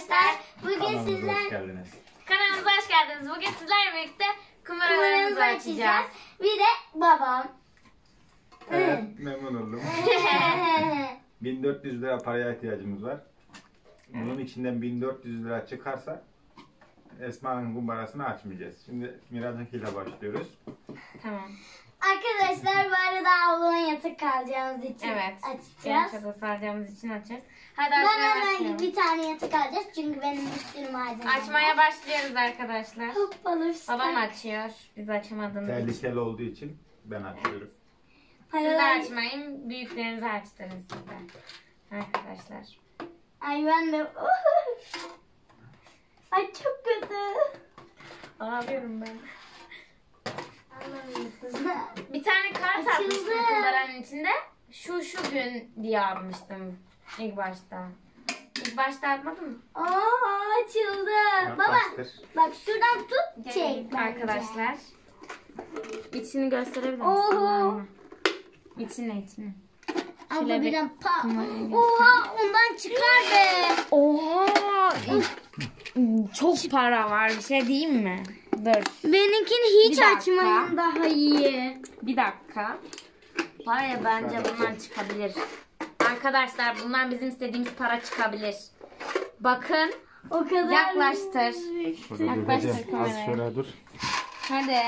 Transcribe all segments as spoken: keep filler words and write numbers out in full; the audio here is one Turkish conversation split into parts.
arkadaşlar. Bugün Kanalımıza sizler hoş geldiniz. kanalımıza hoş geldiniz. Bugün sizlerle birlikte kumbaralarımızı açacağız. Bir de babam. Evet, memnun oldum. bin dört yüz lira paraya ihtiyacımız var. Bunun içinden bin dört yüz lira çıkarsa Esma'nın kumbarasını açmayacağız. Şimdi Miraç'ınkiyle başlıyoruz. Tamam. Arkadaşlar bu arada ablamın yatık kalacağımız için Evet. açacağız. Çadır saracağımız için açacağız. Hadi Ben açmaya hemen başlayalım. bir tane yatık alacağız çünkü benim üstüm malzeme. Açmaya başlıyoruz arkadaşlar. Hoppalı. Babam açıyor. Biz açamadığımız için. Tehlikeli olduğu için ben açıyorum. Siz de açmayın. Büyüklerinizi açtınız siz de. Arkadaşlar. Ay ben de. Ay çok kötü. Ağlıyorum ben. Anlamıyorsun. Bir tane kart Açıldı. atmıştım kumbaranın içinde. Şu şu gün diye almıştım ilk başta. İlk başta atmadın mı? Aa açıldı. Baba Yaklaştır. bak şuradan tut Gelin çek bence. arkadaşlar. İçini gösterebilir misin? Oho. İçine içine. Abla Şöyle bir birden pa. kumarayı göster. Oha ondan çıkar be. Oha! Çok para var. Bir şey diyeyim mi? Dur. Benimkini hiç Bir dakika. açmayın daha iyi. Bir dakika. Var ya bence bundan çıkabilir. Arkadaşlar bundan bizim istediğimiz para çıkabilir. Bakın. O kadar. Yaklaştır. Şurada Yaklaştır duracağım. Az kameraya. şöyle dur. Hadi.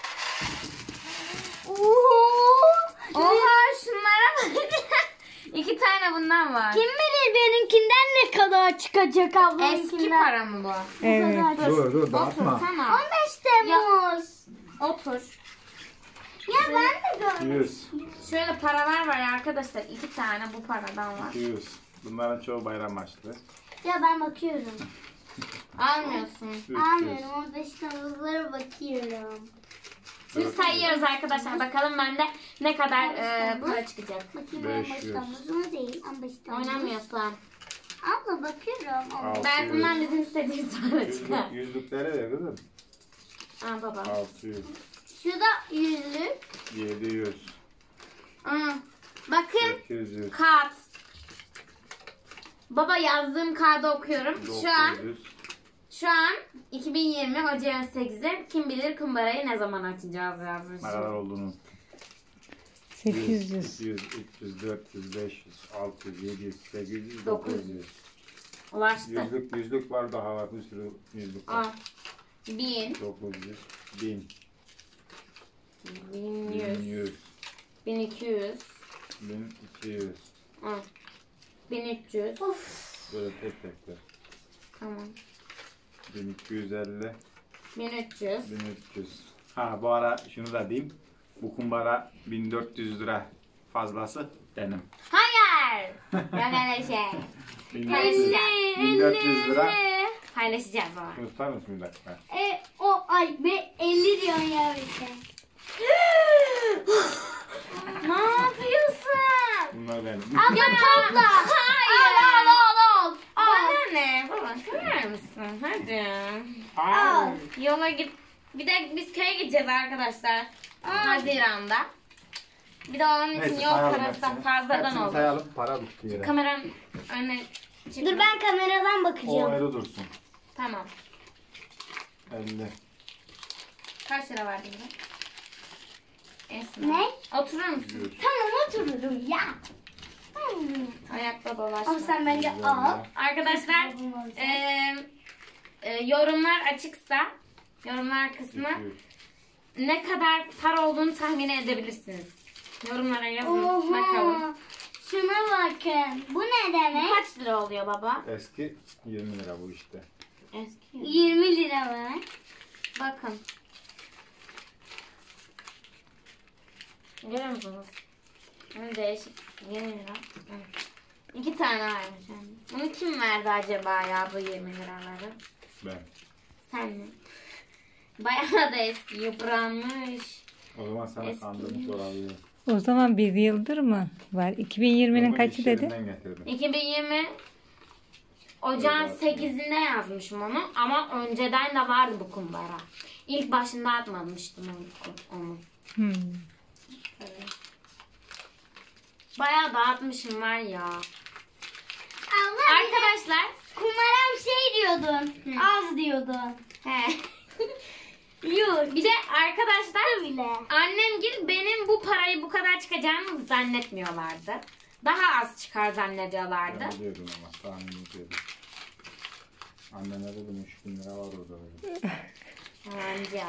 Oho. Oha şunlara bak. İki tane bundan var. Kim bilir benimkinden ne kadar çıkacak ablamınkinden. Eski para mı bu? Evet. Dur dur Otur dağıtma. tamam. on beş Temmuz. Otur. Ya, ben de gördüm. yüz. Şöyle paralar var ya arkadaşlar. İki tane bu paradan var. yüz. Bunların çoğu bayram açtı. Ya ben bakıyorum. Almıyorsun. üç yüz. Almıyorum. on beş Temmuz'lara bakıyorum. Şimdi sayıyoruz arkadaşlar. Bakalım bende ne kadar e, para çıkacak. Bakayım beş on beş yüz. Temmuz mu değil? on beş Temmuz. Oynamıyorsun. Abla bakıyorum. Altı Ben yüz. bundan bizim istediğimiz para çıkar. Yüzlük, yüzlükleri de kızım. Aa baba. altı yüz. Şu da yüzlük. yedi yüz. Aa, bakın. sekiz yüz. Kağıt. Baba yazdığım kağıdı okuyorum. Şu an dokuz yüz. şu an iki bin yirmi Ocak sekizi kim bilir kumbarayı ne zaman açacağız yazmış. Ne kadar olduğunu. sekiz yüz. iki yüz, üç yüz, dört yüz, beş yüz, altı yüz, yedi yüz, sekiz yüz, dokuz dokuz yüz. yüz. Ulaştı. Yüzlük, yüzlük var daha var bir sürü yüzlük Aa, var. bin, dokuz yüz, bin, bin bin yüz, yüz, bin iki yüz, bin iki yüz. aa, bin üç yüz. Böyle tek tek de. Tamam. bin iki yüz elli, bin üç yüz. bin üç yüz. Ha bu ara şunu da diyeyim. Bu kumbara bin dört yüz lira fazlası benim. Hayır. Yok öyle şey. bin dört yüz, bin dört yüz lira. Paylaşacağız ama. Şunu tutar mısın bir dakika? E, o ay be elli diyorsun ya bir şey. Ne yapıyorsun? Bunlar benim. Abla topla. Hayır. Al al al al. Bana ne? Baba koyar mısın? Hadi. Al. Yola git. Bir de biz köye gideceğiz arkadaşlar. Haziran'da. Bir de onun için Neyse, yol sayalım parası da hepsini. fazladan Hepsini olur. sayalım para bitti yere. Kameranın önüne çıkma. Dur ben kameradan O bakacağım. ayrı dursun. Tamam. elli. Kaç lira verdin be? Esma. Ne? Oturur musun? yüz. Tamam otururum ya. Hmm. Ayakta dolaşma. Ama sen bence al. Arkadaşlar eee, e, yorumlar açıksa yorumlar kısmı iki yüz. ne kadar para olduğunu tahmin edebilirsiniz. Yorumlara yazın bakalım. Oha. Şuna bakın. Bu ne demek? Kaç lira oluyor baba? Eski yirmi lira bu işte. Eski. yirmi lira mı? Bakın. Görüyor musunuz? Hani değişik. yirmi lira. Evet. İki tane varmış yani. Bunu kim verdi acaba ya bu yirmi liraları? Ben. Sen mi? Bayağı da eski, yıpranmış. O zaman sana Eski. kandırmış olabilir. O zaman bir yıldır mı var? iki bin yirminin Bunu kaçı iş dedi? yerinden getirdim. iki bin yirmi Ocağın Evet. sekizinde yazmışım onu ama önceden de vardı bu kumbara. İlk başında atmamıştım onu. onu. Hmm. Evet. Bayağı dağıtmışım var ya. Allah Arkadaşlar kumaram şey diyordun. Az diyordun. He. Yuh. Bir de arkadaşlar Bile. annemgil benim bu parayı bu kadar çıkacağını zannetmiyorlardı. Daha az çıkar zannediyorlardı. Ben biliyordum ama tahmin ediyordum. Annene dedim üç bin lira var orada dedim. Anca.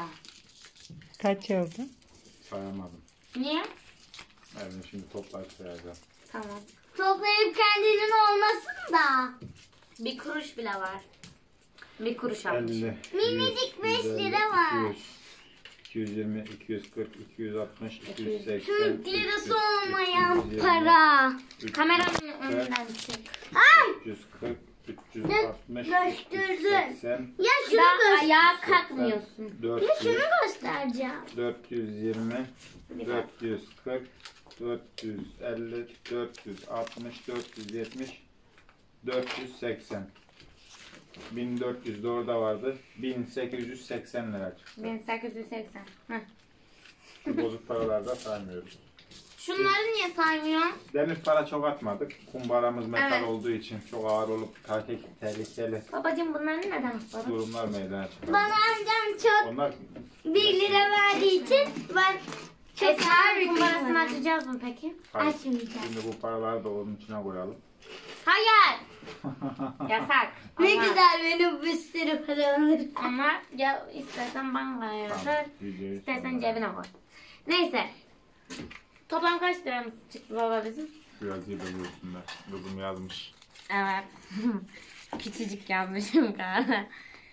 Kaç oldu? Sayamadım. Niye? Ben şimdi toplayıp sayacağım. Tamam. Toplayıp kendinin olmasın da. Bir kuruş bile var. Bir kuruş almış. elli, Minicik yüz, beş yüz elli, lira var. iki yüz, iki yüz yirmi, iki yüz kırk, iki yüz altmış, iki yüz seksen, Türk üç yüz, lirası üç yüz olmayan yirmi, para. üç yüz Kameranın önünden çık. Ay! üç yüz kırk, üç yüz altmış, üç yüz Gösterdin. seksen, Ya şunu Daha göster. ayağa kalkmıyorsun. Ya dört yüz, şunu göstereceğim. dört yüz yirmi, Bir dört yüz kırk, dört yüz elli, dört yüz altmış, dört yüz yetmiş, dört yüz seksen. bin dört yüz de orada vardı. bin sekiz yüz seksen lira çıktı. bin sekiz yüz seksen. Heh. Şu bozuk paralarda saymıyoruz. Şunları niye saymıyorsun? Demir para çok atmadık. Kumbaramız metal Evet. olduğu için çok ağır olup tehlikeli, tehlikeli Babacım bunları neden atladın? durumlar meydana çıkardı. Bana amcam çok Onlar bir lira verdiği için ben çok Esra'nın ağır kumbarasını kumbarası. açacağız mı peki? Hayır. Açmayacağım. Şimdi bu paraları da onun içine koyalım. Hayır. Yasak. Ne Ama- güzel benim bir sürü para olur. Ama ya istersen bankaya yatır, Tamam, videoyu istersen sonra- cebine koy. Neyse. Toplam kaç liramız çıktı baba bizim? Şu yazıyı da görsünler. Kızım yazmış. Evet. Küçücük yazmışım galiba.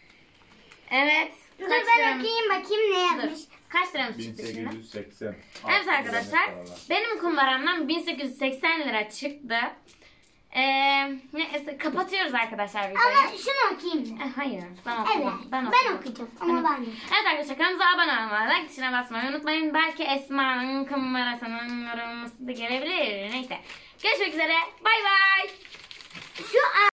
Evet. Dur Kaç ben liramız? okuyayım bakayım ne Dur. yapmış. Kaç liramız çıktı şimdi? bin sekiz yüz seksen. Evet Altı arkadaşlar. lira paralar. Benim kumbaramdan bin sekiz yüz seksen lira çıktı. Ee, neyse kapatıyoruz arkadaşlar videoyu. Ama şunu okuyayım. Eh, hayır. Ben Evet. okudum. Ben, okudum. okuyacağım ama ben de. Evet arkadaşlar kanalımıza abone olmayı, like tuşuna basmayı unutmayın. Belki Esma'nın kumbarasının yorulması da gelebilir. Neyse. Görüşmek üzere. Bay bay. Şu